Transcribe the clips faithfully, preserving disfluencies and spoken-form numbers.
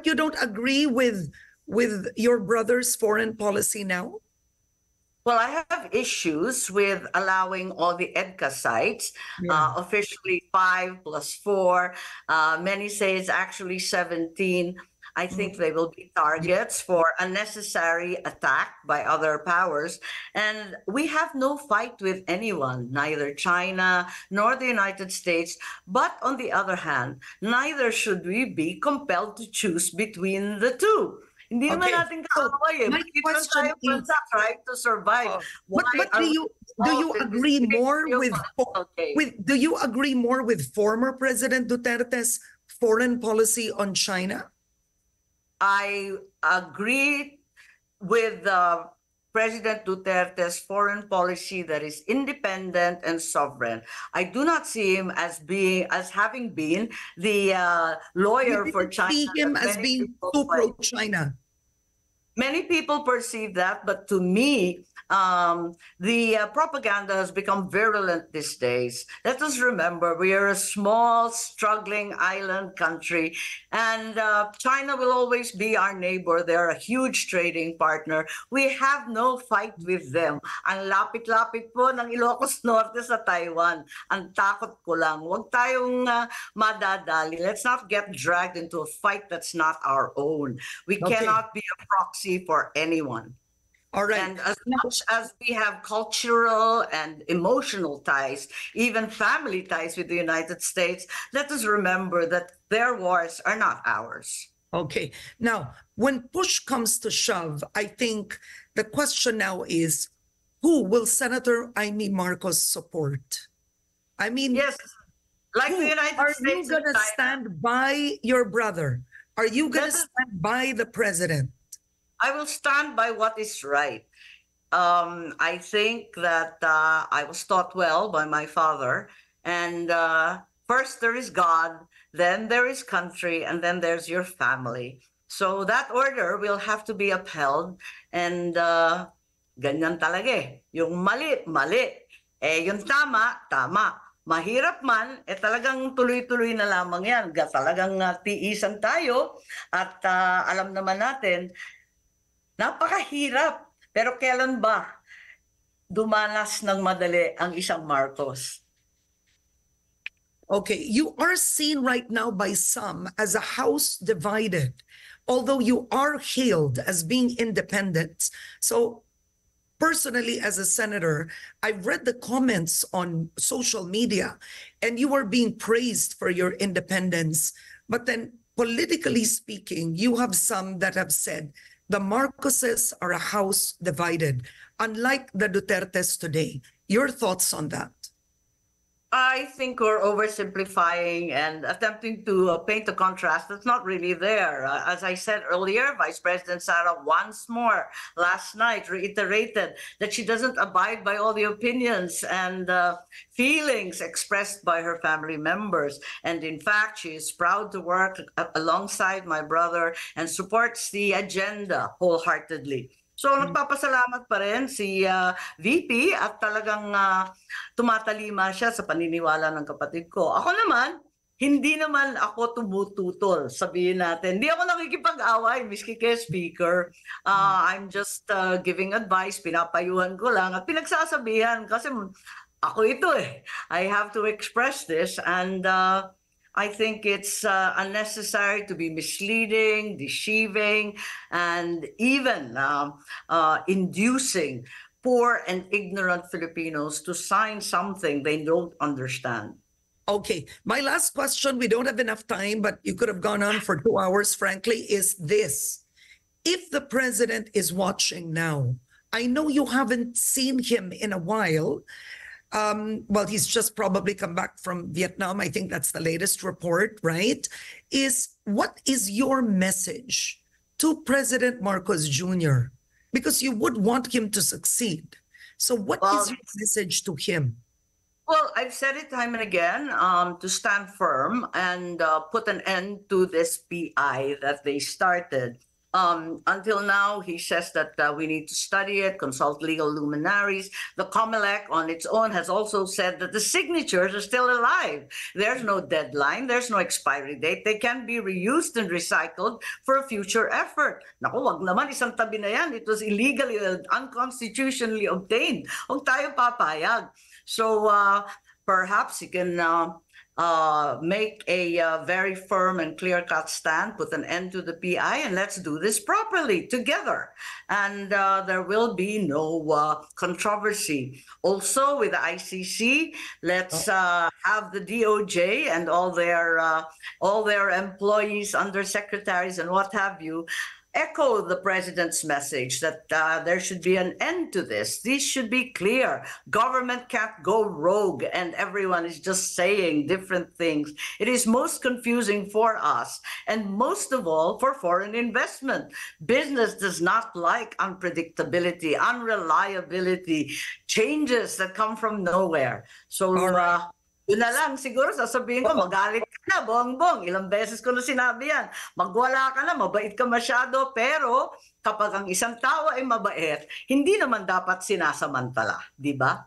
you don't agree with with your brother's foreign policy now? Well, I have issues with allowing all the EDCA sites, Yeah. uh, officially five plus four. Uh, many say it's actually seventeen. I think they will be targets for unnecessary attack by other powers. And we have no fight with anyone, neither China nor the United States. But on the other hand, neither should we be compelled to choose between the two. Hindi naman Okay. natin So, kaaway eh. my Makikita question tayo is- bansa trying to survive. Uh, But, Why but do are you we do you involved in this agree big more with geopolitical game? with do you agree more with former President Duterte's foreign policy on China? I agree with uh, President Duterte's foreign policy that is independent and sovereign. I do not see him as being as having been the uh, lawyer We for didn't China. see him that as many being people too claim. pro-China. Many people perceive that, but to me, um, the uh, propaganda has become virulent these days. Let us remember, we are a small, struggling island country, and uh, China will always be our neighbor. They're a huge trading partner. We have no fight with them. Ang lapit-lapit po ng Ilocos Norte sa Taiwan. Ang takot ko lang, huwag tayong uh, madadali. Let's not get dragged into a fight that's not our own. We Okay. cannot be a proxy for anyone. All right. And as much as we have cultural and emotional ties, even family ties with the United States, let us remember that their wars are not ours. Okay. Now, when push comes to shove, I think the question now is, who will Senator Imee Marcos support? I mean, Yes, like who, the United are States you and going to China. stand by your brother? Are you going to Let us- stand by the president? I will stand by what is right. Um, I think that uh, I was taught well by my father. And uh, first there is God, then there is country, and then there's your family. So that order will have to be upheld. And uh, ganyan talaga eh. Yung mali, mali. Eh, yung tama, tama. Mahirap man, eh talagang tuloy-tuloy na lamang yan. Talagang uh, tiisan tayo. At uh, alam naman natin, napakahirap. Pero kailan ba dumanas ng madali ang isang Marcos? Okay, you are seen right now by some as a house divided, although you are hailed as being independent. So personally, as a senator, I've read the comments on social media and you are being praised for your independence. But then politically speaking, you have some that have said the Marcoses are a house divided, unlike the Dutertes today. Your thoughts on that? I think we're oversimplifying and attempting to uh, paint a contrast that's not really there. Uh, as I said earlier, Vice President Sara once more last night reiterated that she doesn't abide by all the opinions and uh, feelings expressed by her family members. And in fact, she is proud to work alongside my brother and supports the agenda wholeheartedly. So nagpapasalamat pa rin si uh, V P at talagang uh, tumatalima siya sa paniniwala ng kapatid ko. Ako naman, hindi naman ako tumututol, sabihin natin. Hindi ako nakikipag-away, miski kay Speaker. Uh, I'm just uh, giving advice, pinapayuhan ko lang at pinagsasabihan kasi ako ito eh. I have to express this and uh, I think it's uh, unnecessary to be misleading, deceiving, and even uh, uh, inducing poor and ignorant Filipinos to sign something they don't understand. Okay, my last question, we don't have enough time, but you could have gone on for two hours, frankly, is this. If the president is watching now, I know you haven't seen him in a while. Um, well, he's just probably come back from Vietnam. I think that's the latest report, right? Is what is your message to President Marcos Junior? Because you would want him to succeed. So what Well, is your message to him? Well, I've said it time and again, um, to stand firm and uh, put an end to this P I that they started. Um, until now, he says that uh, we need to study it, consult legal luminaries. The COMELEC on its own has also said that the signatures are still alive. There's no deadline. There's no expiry date. They can be reused and recycled for a future effort. Naku, wag naman isang tabi na yan. It was illegally and unconstitutionally obtained. Huwag tayo papayag. So uh, perhaps he can uh, uh, make a uh, very firm and clear-cut stand, put an end to the P I, and let's do this properly together. And uh, there will be no uh, controversy. Also, with the I C C, let's uh, have the D O J and all their uh, all their employees, undersecretaries, and what have you, echo the president's message that uh, there should be an end to this. This should be clear. Government can't go rogue and everyone is just saying different things. It is most confusing for us and most of all for foreign investment. Business does not like unpredictability, unreliability, changes that come from nowhere. So uh, yun na lang, siguro sasabihin ko, magalit ka na, bongbong. Ilang beses ko na sinabi yan. Magwala ka na, mabait ka masyado, pero kapag ang isang tao ay mabait, hindi naman dapat sinasamantala, di ba?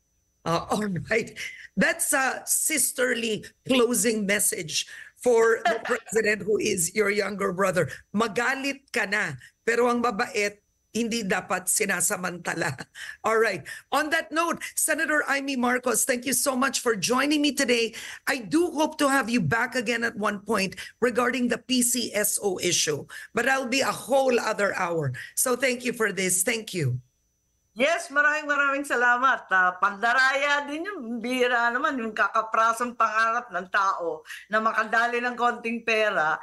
Uh, all right. That's a sisterly closing message for the president who is your younger brother. Magalit ka na, pero ang mabait, hindi dapat sinasamantala. All right. On that note, Senator Imee Marcos, thank you so much for joining me today. I do hope to have you back again at one point regarding the P C S O issue, but that'll be a whole other hour. So thank you for this. Thank you. Yes, maraming maraming salamat. Uh, pandaraya din yung bira naman, yung kakaprasong pangarap ng tao na makadali ng konting pera,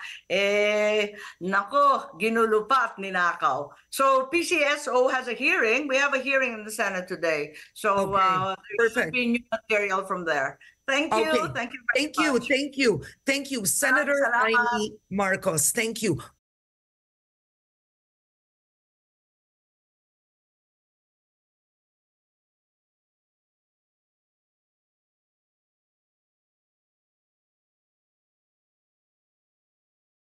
eh, nako, ginulo pa at ninakaw. So P C S O has a hearing. We have a hearing in the Senate today. So Okay. uh, there should Perfect. be new material from there. Thank you. Okay. Thank you very Thank you. much. Thank you. Thank you, Senator Salamat. Imee Marcos. Thank you.